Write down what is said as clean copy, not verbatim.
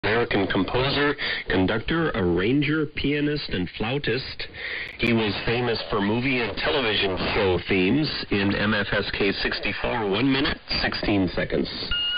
American composer, conductor, arranger, pianist, and flautist. He was famous for movie and television show themes in MFSK 64, 1 minute, 16 seconds.